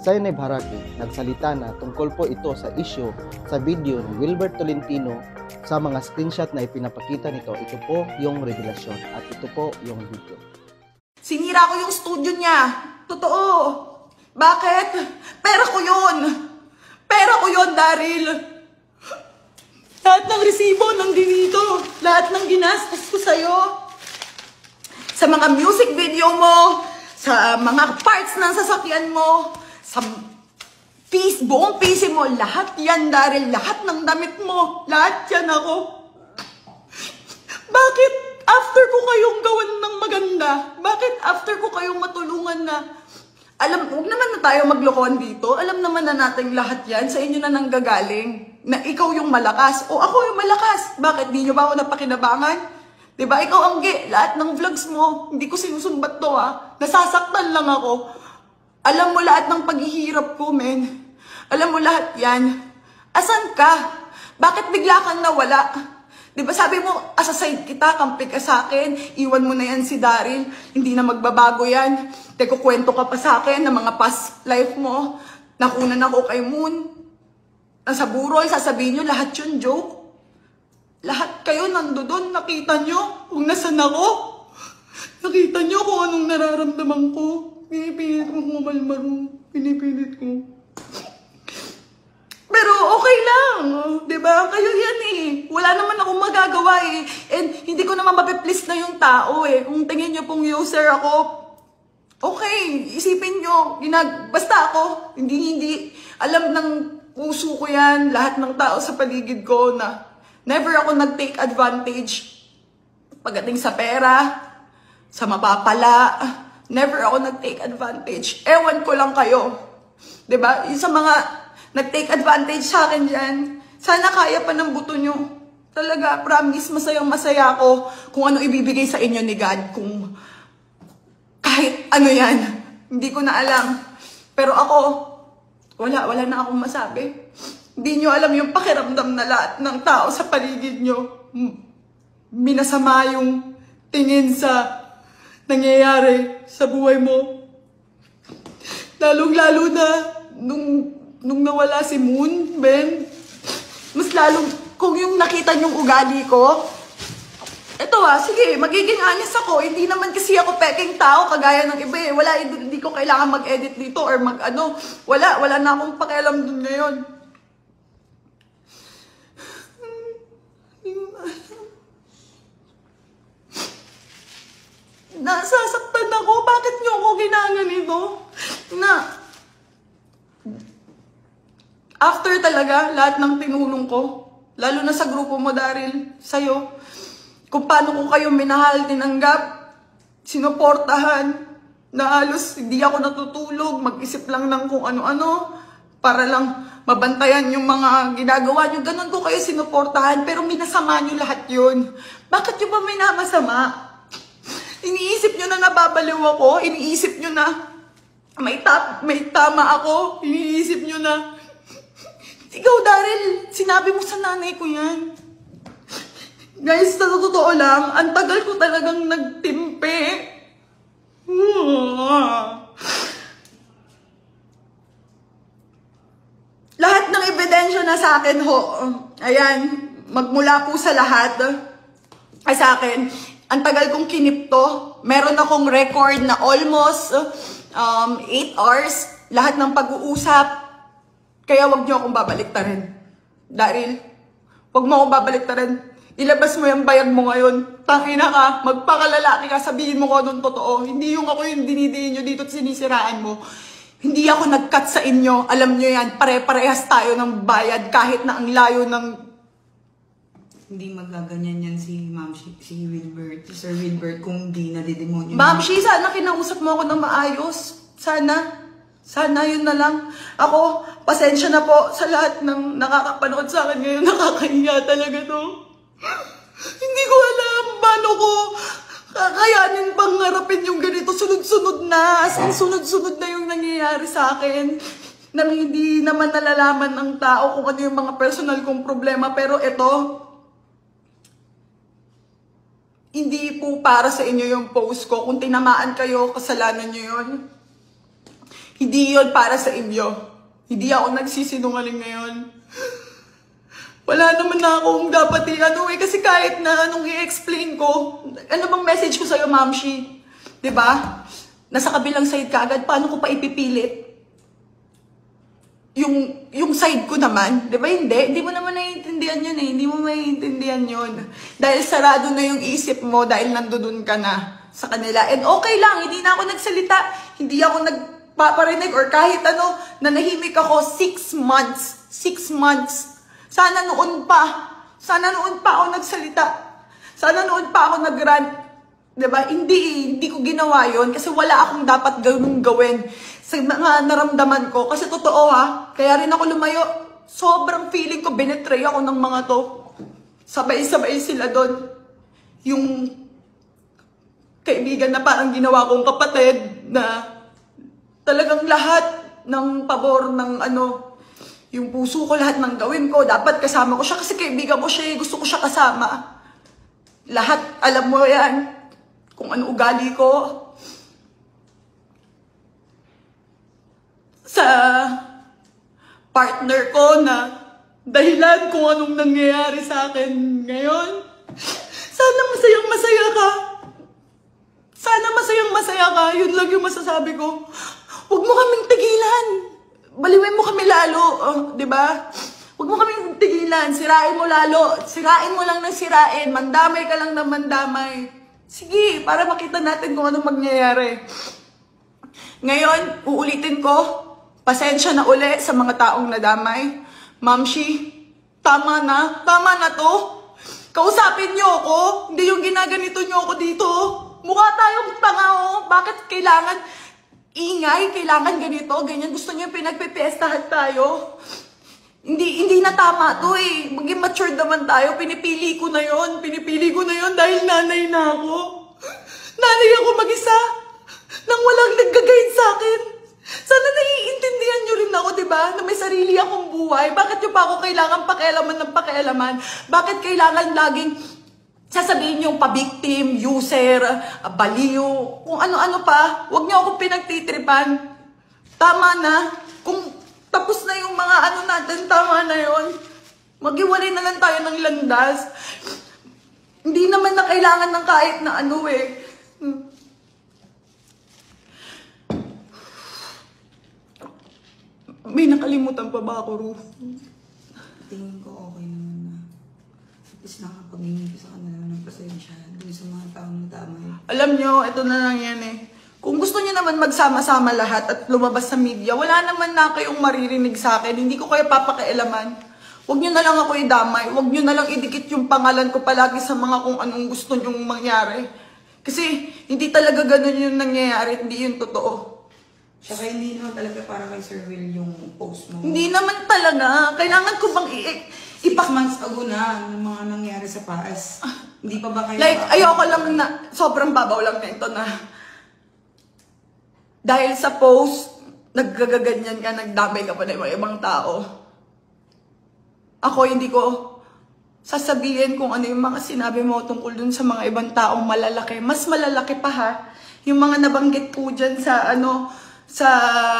Zainab Haraki nagsalita na tungkol po ito sa issue sa video ni Wilbert Tolentino. Sa mga screenshot na ipinapakita nito, ito po yung revelasyon at ito po yung video. Sinira ko yung studio niya. Totoo. Bakit? Pera ko yun. Pera ko yun, Daryl. Lahat ng resibo nandito dito. Lahat ng ginastos ko sa'yo. Sa mga music video mo, sa mga parts ng sasakyan mo, sa buong PC mo, lahat yan, Daryl. Lahat ng damit mo, lahat yan ako. Bakit after ko kayong gawan ng maganda? Bakit after ko kayong matulungan na? Huwag naman na tayo maglokohan dito. Alam naman na natin lahat yan. Sa inyo na nanggagaling. Na ikaw yung malakas. O ako yung malakas. Bakit? Di nyo ba ako napakinabangan? Diba? Ikaw ang lahat ng vlogs mo. Hindi ko sinusumbat to Nasasaktan lang ako. Alam mo lahat ng paghihirap ko, men. Alam mo lahat yan. Asan ka? Bakit bigla kang nawala? Diba sabi mo, asaside kita, kampi ka sa akin, iwan mo na yan si Daryl, hindi na magbabago yan. Teko, kwento ka pa sa akin ng mga past life mo. Nakunan ako kay Moon. Nasa burol, sasabihin nyo, lahat yun joke. Lahat kayo nandoon, nakita nyo kung nasan ako. Nakita nyo kung anong nararamdaman ko. Pinipilit ko kumalmaro. Pinipilit ko. Pero okay lang, diba? Kayo yan Wala naman akong magagawa And hindi ko naman mapiplease na yung tao Kung tingin nyo pong user ako, okay, isipin nyo, basta ako, hindi, alam ng puso ko yan, lahat ng tao sa paligid ko na never ako nag-take advantage pagdating sa pera, sa mapapala, never ako nag-take advantage. Ewan ko lang kayo, diba? Yung sa mga nag-take advantage sa akin dyan, sana kaya pa ng buto nyo. Talaga, promise, masayang-masaya ako kung ano ibibigay sa inyo ni God. Kung kahit ano yan, hindi ko na alam. Pero ako, wala na akong masabi. Hindi nyo alam yung pakiramdam na lahat ng tao sa paligid nyo. Minasama yung tingin sa nangyayari sa buhay mo. Lalong-lalo na nung nawala si Moon, Ben, mas lalong, kung yung nakita nyong ugali ko, eto sige, magiging honest ako. Hindi naman kasi ako peking tao kagaya ng iba Wala, hindi ko kailangan mag-edit dito or wala na akong pakialam dun ngayon. Nasasaktan ako. Bakit nyo ako ginaganito? After talaga, lahat ng tinulong ko, lalo na sa grupo mo, Daryl, sa'yo, kung paano ko kayo minahal, tinanggap, sinuportahan, na halos hindi ako natutulog, mag-isip lang ng kung ano-ano, para lang mabantayan yung mga ginagawa nyo. Ganun ko kayo sinuportahan, pero minasama nyo lahat yun. Bakit nyo ba minamasama? Iniisip nyo na nababaliw ako, iniisip nyo na may tama ako, iniisip nyo na ikaw, Daryl, sinabi mo sa nanay ko yan. Guys, sa totoo lang, ang tagal ko talagang nagtimpe. Lahat ng ebidensya na sa akin, ayan, magmula po sa lahat, ay sa akin, ang tagal kong kinipto. Meron akong record na almost 8 hours, lahat ng pag-uusap. Kaya wag niyo akong babaliktarin. Daryl, wag mo akong babaliktarin. Ilabas mo yung bayag mo ngayon. Tangina ka, magpakalalaki ka, sabihin mo ko anong totoo. Hindi yung ako yung dinidiin nyo dito at sinisiraan mo. Hindi ako nag-cut sa inyo. Alam nyo yan, pare-parehas tayo ng bayad kahit na ang layo ng... Hindi magaganyan yan si Wilbert, si Sir Wilbert kung di nadidemonyo. Ma'am, sana kinausap mo ako ng maayos. Sana yun na lang. Ako, pasensya na po sa lahat ng nakakapanood sa akin ngayon. Nakakahiya talaga to. Hindi ko alam paano ko kakayanin pang harapin yung ganito. Sunod-sunod na. As in, sunod-sunod na yung nangyayari sa akin. Nang hindi naman nalalaman ng tao kung ano yung mga personal kong problema. Pero ito, hindi po para sa inyo yung post ko. Kung tinamaan kayo, kasalanan nyo yun. Hindi yon para sa inyo. Hindi ako nagsisinungaling ngayon. Wala naman na akong dapat kasi kahit na anong i-explain ko, ano bang message ko sa'yo, Mamshi? Diba? Nasa kabilang side ka agad, paano ko pa ipipilit? Yung side ko naman, diba hindi mo naman naiintindihan yun hindi mo maiintindihan yun. Dahil sarado na yung isip mo, dahil nandoon ka na sa kanila. And okay lang, hindi na ako nagsalita, hindi ako nagpaparinig or kahit ano, nanahimik ako 6 months. 6 months. Sana noon pa ako nagsalita. Sana noon pa ako nag-rant. Diba? Hindi ko ginawa yon kasi wala akong dapat gawin sa mga naramdaman ko. Kasi totoo kaya rin ako lumayo. Sobrang feeling ko binetray ako ng mga to. Sabay-sabay sila doon. Yung kaibigan na parang ginawa kong kapatid na talagang lahat ng pabor ng yung puso ko, lahat ng gawin ko, dapat kasama ko siya kasi kaibigan ko siya, gusto ko siya kasama. Lahat, alam mo yan, kung ano ugali ko. Sa partner ko na dahilan kung anong nangyayari sa akin ngayon. Sana masayang-masaya ka. Sana masayang-masaya ka. Yun lang yung masasabi ko. Huwag mo kaming tigilan. Baliwin mo kami lalo, di ba? Huwag mo kaming tigilan, sirain mo lalo, sirain mo lang ng sirain, mandamay ka lang ng mandamay. Sige, para makita natin kung anong mangyayari. Ngayon, uulitin ko, pasensya na uli sa mga taong nadamay. Mamshi, tama na to. Kausapin niyo ako, hindi yung ginaganito niyo ako dito. Mukha tayong tanga bakit kailangan ingay, kailangan ganito, ganyan. Gusto niyo pinagpipiestahan tayo. Hindi na tama to Maging mature naman tayo. Pinipili ko na yon dahil nanay na ako. Nanay ako mag-isa. Nang walang nag-guide sa akin. Sana naiintindihan niyo rin ako, diba? Na may sarili akong buhay. Bakit niyo pa ako kailangan pakialaman ng pakialaman? Bakit kailangan laging sasabihin yung pa-victim, user, baliw, kung ano-ano pa. Huwag niyo akong pinagtitripan. Tama na. Kung tapos na yung mga natin, tama na yon. Maghiwalay na lang tayo ng landas. Hindi naman na kailangan ng kahit na May nakalimutan pa ba ako, Ruth? Tingin ko okay naman na. At least nakapaghingi ko sa kanila ng pasensya dun sa mga taong nadamay. Alam nyo, ito na lang yan Kung gusto niyo naman magsama-sama lahat at lumabas sa media, wala naman na kayong maririnig sa akin. Hindi ko kayo papakialaman. Huwag nyo na lang ako idamay. Huwag nyo na lang idikit yung pangalan ko palagi sa mga kung anong gusto nyong mangyari. Kasi hindi talaga ganun yung nangyayari. Hindi yun totoo. Saka hindi naman talaga para kay Sir Will yung post mo. Hindi naman talaga. Kailangan ko bang 6 months ago na ng mga nangyari sa paas. Hindi pa ba kayo... ayoko lang na, sobrang babaw lang na ito na. Dahil sa post, naggagaganyan ka, nagdamay ka pa ng mga ibang tao. Ako, hindi ko sasabihin kung ano yung mga sinabi mo tungkol dun sa mga ibang taong malalaki. Mas malalaki pa yung mga nabanggit po dyan sa sa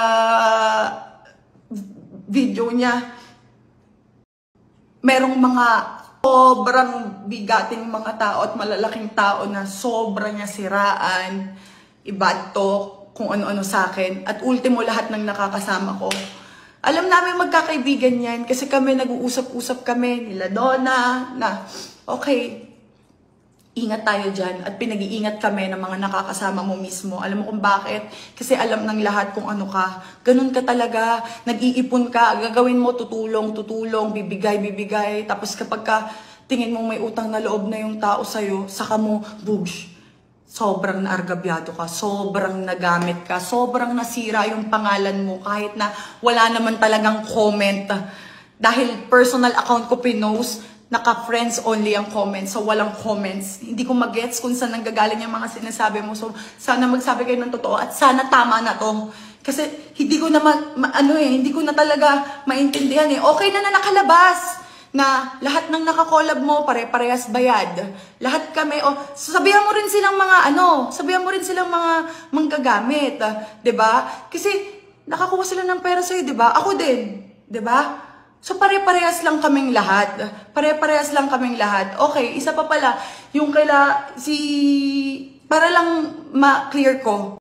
video niya. Merong mga sobrang bigating mga tao at malalaking tao na sobra niya siraan, i-bad talk, kung ano-ano sa akin. At ultimo lahat ng nakakasama ko. Alam namin magkakaibigan yan kasi kami nag-uusap-usap kami nila Donna na okay, ingat tayo dyan at pinag-iingat kami ng mga nakakasama mo mismo. Alam mo kung bakit? Kasi alam ng lahat kung ano ka. Ganun ka talaga, nag-iipon ka, gagawin mo tutulong, bibigay. Tapos kapag ka tingin mo may utang na loob na yung tao sa'yo, saka mo, bugs, sobrang naargabyado ka, sobrang nagamit ka, sobrang nasira yung pangalan mo kahit na wala naman talagang comment. Dahil personal account ko pinost, naka-friends only ang comments, so walang comments. Hindi ko mag-gets kung saan nanggagaling yung mga sinasabi mo. So, sana magsabi kayo ng totoo at sana tama na to. Kasi hindi ko na hindi ko na talaga maintindihan Okay na nakalabas na lahat ng nakakollab mo pare-parehas bayad. Lahat kami sabihan mo rin silang mga sabihan mo rin silang mga manggagamit, 'di ba? Kasi nakakuha sila ng pera sa'yo, di ba? Ako din, di ba? So, pare-parehas lang kaming lahat. Pare-parehas lang kaming lahat. Okay, isa pa pala, yung para lang ma-clear ko,